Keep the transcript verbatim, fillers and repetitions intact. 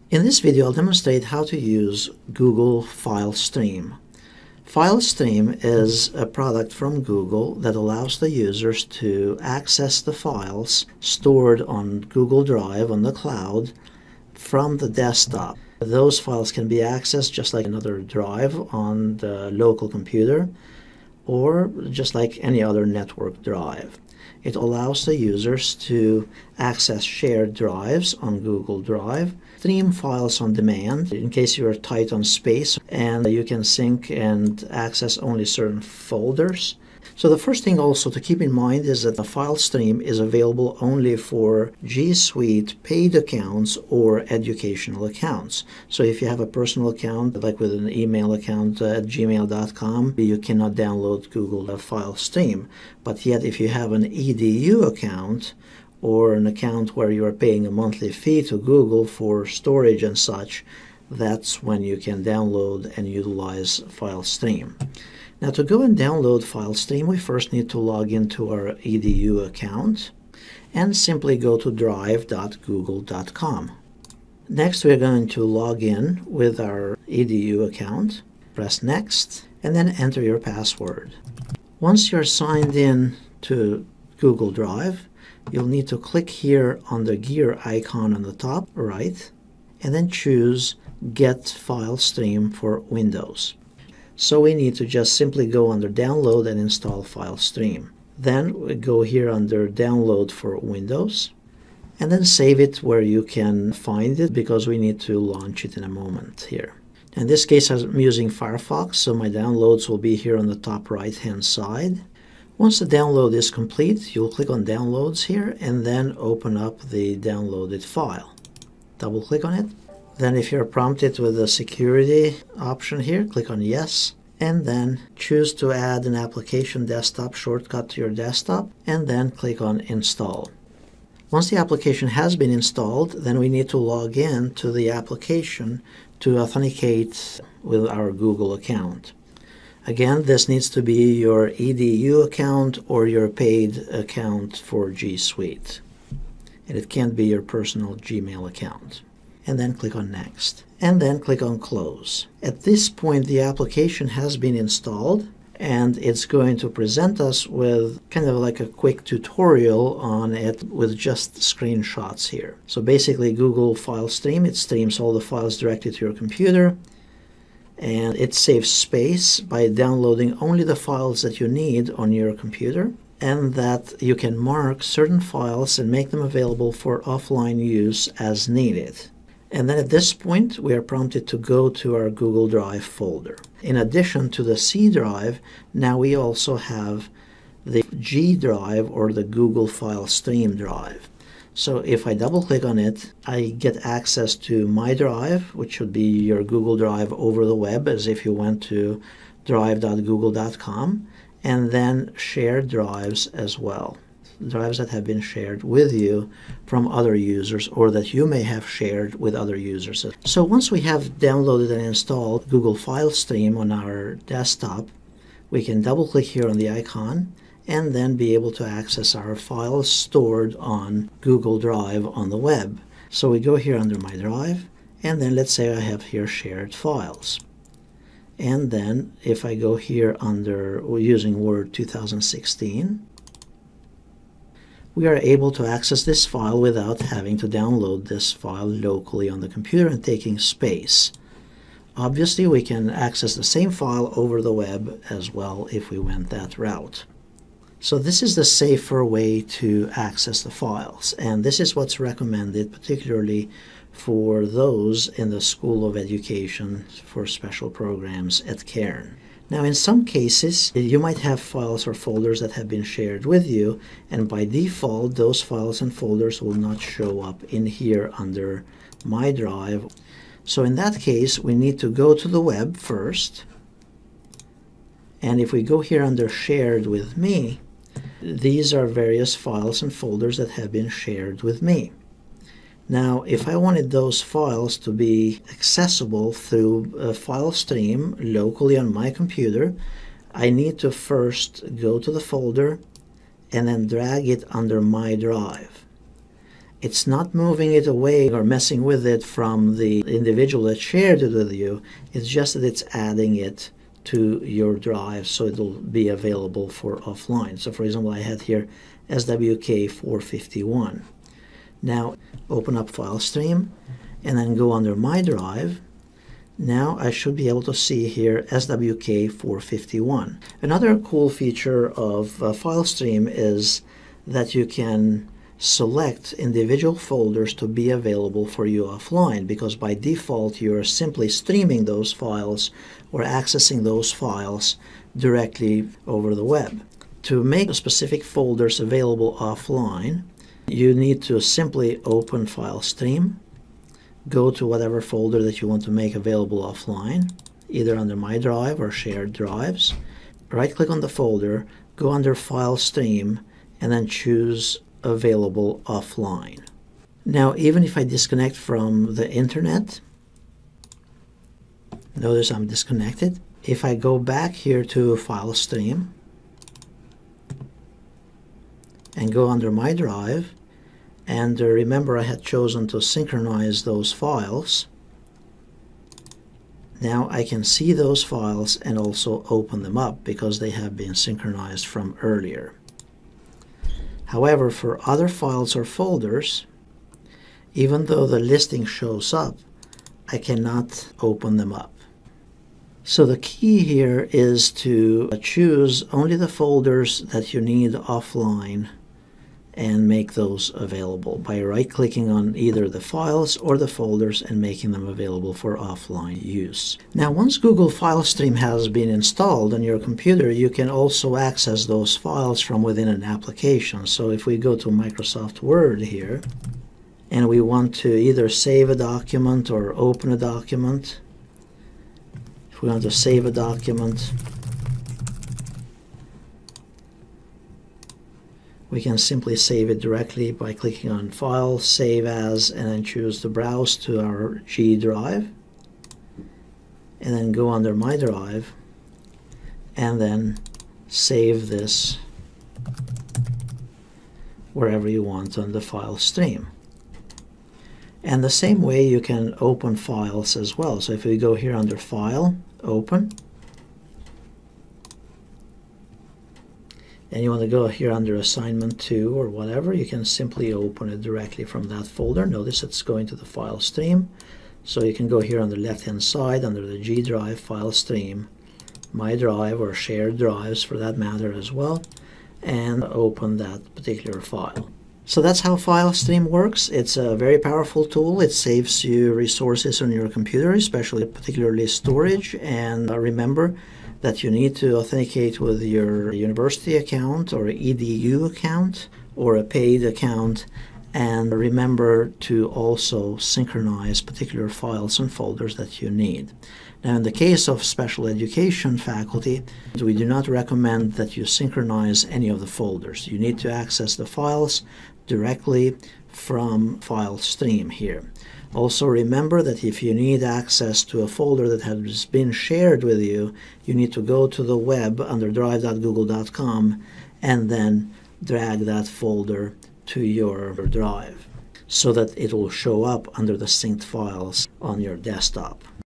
In this video, I'll demonstrate how to use Google File Stream. File Stream is a product from Google that allows the users to access the files stored on Google Drive on the cloud from the desktop. Those files can be accessed just like another drive on the local computer or just like any other network drive. It allows the users to access shared drives on Google Drive, stream files on demand in case you are tight on space, and you can sync and access only certain folders. So the first thing also to keep in mind is that the file stream is available only for G Suite paid accounts or educational accounts. So if you have a personal account, like with an email account at gmail dot com, you cannot download Google File Stream. But yet if you have an E D U account or an account where you are paying a monthly fee to Google for storage and such, that's when you can download and utilize File Stream. Now to go and download File Stream, we first need to log into our E D U account and simply go to drive dot google dot com. Next, we're going to log in with our E D U account, press Next, and then enter your password. Once you're signed in to Google Drive, you'll need to click here on the gear icon on the top right, and then choose Get File Stream for Windows. So we need to just simply go under Download and install File Stream. Then we go here under Download for Windows, and then save it where you can find it because we need to launch it in a moment here. In this case, I'm using Firefox, so my downloads will be here on the top right hand side. Once the download is complete, you'll click on Downloads here and then open up the downloaded file. Double click on it. Then if you're prompted with the security option here, click on Yes, and then choose to add an application desktop shortcut to your desktop, and then click on Install. Once the application has been installed, then we need to log in to the application to authenticate with our Google account. Again, this needs to be your E D U account or your paid account for G Suite. And it can't be your personal Gmail account. And then click on Next, and then click on Close. At this point, the application has been installed, and it's going to present us with kind of like a quick tutorial on it with just screenshots here. So basically, Google File Stream, it streams all the files directly to your computer, and it saves space by downloading only the files that you need on your computer, and that you can mark certain files and make them available for offline use as needed. And then at this point, we are prompted to go to our Google Drive folder. In addition to the C drive, now we also have the G drive or the Google File Stream drive. So if I double click on it, I get access to my drive, which would be your Google Drive over the web, as if you went to drive dot google dot com, and then shared drives as well. Drives that have been shared with you from other users or that you may have shared with other users. So once we have downloaded and installed Google File Stream on our desktop, we can double click here on the icon and then be able to access our files stored on Google Drive on the web. So we go here under My Drive, and then let's say I have here shared files. And then if I go here under using Word two thousand sixteen, we are able to access this file without having to download this file locally on the computer and taking space. Obviously, we can access the same file over the web as well if we went that route. So this is the safer way to access the files, and this is what's recommended particularly for those in the School of Education for Special Programs at Cairn. Now, in some cases, you might have files or folders that have been shared with you, and by default, those files and folders will not show up in here under My Drive. So in that case, we need to go to the web first, and if we go here under Shared with Me, these are various files and folders that have been shared with me. Now, if I wanted those files to be accessible through a file stream locally on my computer, I need to first go to the folder and then drag it under My Drive. It's not moving it away or messing with it from the individual that shared it with you. It's just that it's adding it to your drive so it'll be available for offline. So for example, I had here S W K four fifty-one. Now open up File Stream and then go under My Drive. Now I should be able to see here S W K four fifty-one. Another cool feature of uh, File Stream is that you can select individual folders to be available for you offline, because by default you're simply streaming those files or accessing those files directly over the web. To make specific folders available offline, you need to simply open File Stream, go to whatever folder that you want to make available offline, either under My Drive or Shared Drives. Right-click on the folder, go under File Stream, and then choose Available Offline. Now, even if I disconnect from the internet, notice I'm disconnected. If I go back here to File Stream and go under My Drive, and uh, remember I had chosen to synchronize those files, now I can see those files and also open them up because they have been synchronized from earlier. However, for other files or folders, even though the listing shows up, I cannot open them up. So the key here is to choose only the folders that you need offline and make those available by right-clicking on either the files or the folders and making them available for offline use. Now, once Google File Stream has been installed on your computer, you can also access those files from within an application. So if we go to Microsoft Word here, and we want to either save a document or open a document, if we want to save a document, we can simply save it directly by clicking on File, Save As, and then choose to browse to our G drive, and then go under My Drive, and then save this wherever you want on the file stream. And the same way you can open files as well. So if we go here under File, Open, and you want to go here under Assignment two or whatever, you can simply open it directly from that folder. Notice it's going to the file stream. So you can go here on the left-hand side under the G drive, File Stream, My Drive, or Shared Drives for that matter as well, and open that particular file. So that's how File Stream works. It's a very powerful tool. It saves you resources on your computer, especially particularly storage. And uh, remember that you need to authenticate with your university account or E D U account or a paid account. And remember to also synchronize particular files and folders that you need. Now, in the case of special education faculty, we do not recommend that you synchronize any of the folders. You need to access the files directly from File Stream here. Also remember that if you need access to a folder that has been shared with you, you need to go to the web under drive dot google dot com and then drag that folder to your drive so that it will show up under the synced files on your desktop.